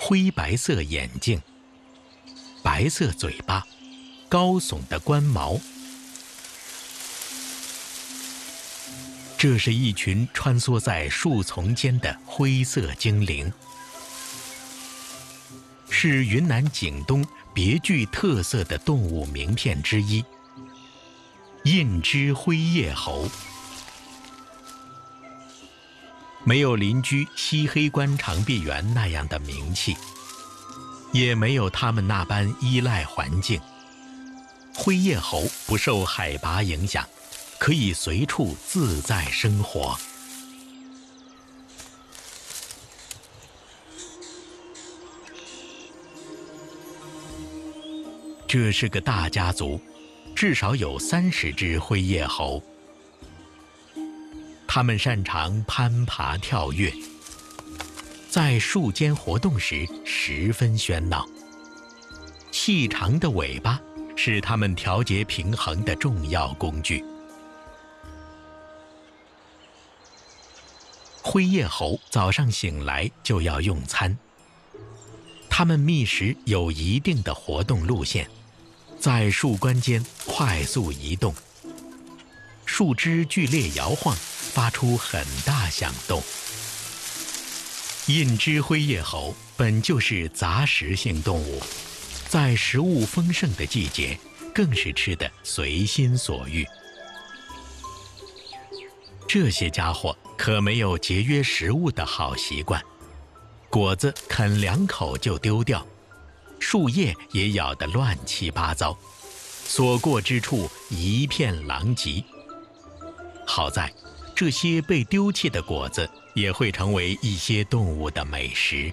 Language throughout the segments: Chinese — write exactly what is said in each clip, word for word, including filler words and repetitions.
灰白色眼睛，白色嘴巴，高耸的冠毛。这是一群穿梭在树丛间的灰色精灵，是云南景东别具特色的动物名片之一——印支灰叶猴。没有邻居西黑关长臂猿那样的名气，也没有他们那般依赖环境。灰叶猴不受海拔影响，可以随处自在生活。这是个大家族，至少有三十只灰叶猴。它们擅长攀爬跳跃，在树间活动时十分喧闹。细长的尾巴是它们调节平衡的重要工具。灰叶猴早上醒来就要用餐，它们觅食有一定的活动路线，在树冠间快速移动，树枝剧烈摇晃，发出很大响动。印支灰叶猴本就是杂食性动物，在食物丰盛的季节，更是吃得随心所欲。这些家伙可没有节约食物的好习惯，果子啃两口就丢掉，树叶也咬得乱七八糟，所过之处一片狼藉。好在这些被丢弃的果子也会成为一些动物的美食。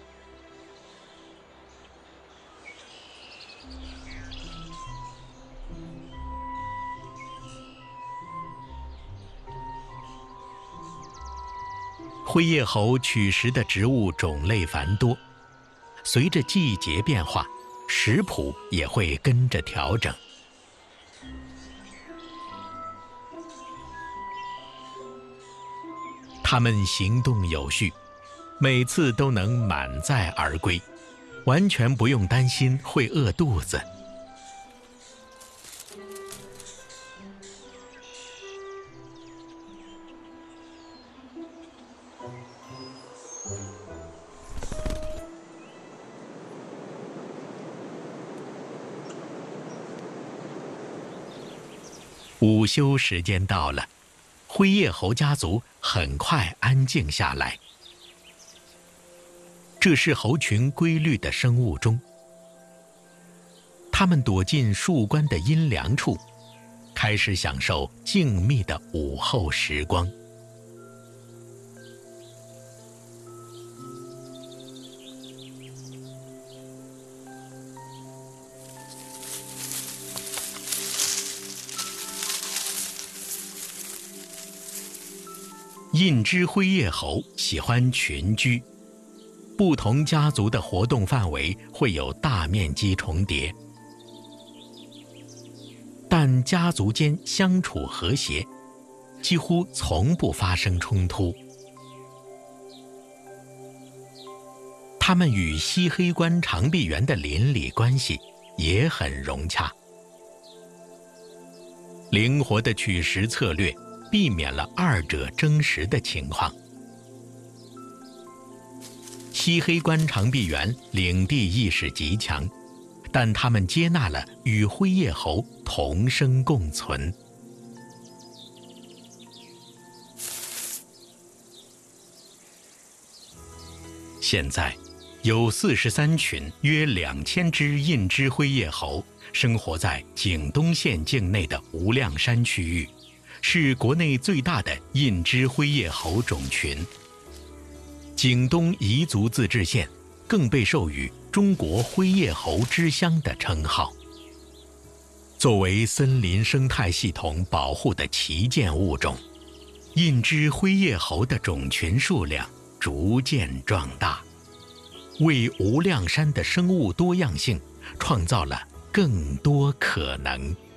灰叶猴取食的植物种类繁多，随着季节变化，食谱也会跟着调整。它们行动有序，每次都能满载而归，完全不用担心会饿肚子。午休时间到了，灰叶猴家族很快安静下来。这是猴群规律的生物钟。它们躲进树冠的阴凉处，开始享受静谧的午后时光。印支灰叶猴喜欢群居，不同家族的活动范围会有大面积重叠，但家族间相处和谐，几乎从不发生冲突。它们与西黑关长臂猿的邻里关系也很融洽。灵活的取食策略避免了二者争食的情况。西黑关长臂猿领地意识极强，但它们接纳了与灰叶猴同生共存。现在，有四十三群约两千只印支灰叶猴生活在景东县境内的无量山区域，是国内最大的印支灰叶猴种群。景东彝族自治县更被授予中国灰叶猴之乡的称号。作为森林生态系统保护的旗舰物种，印支灰叶猴的种群数量逐渐壮大，为无量山的生物多样性创造了更多可能。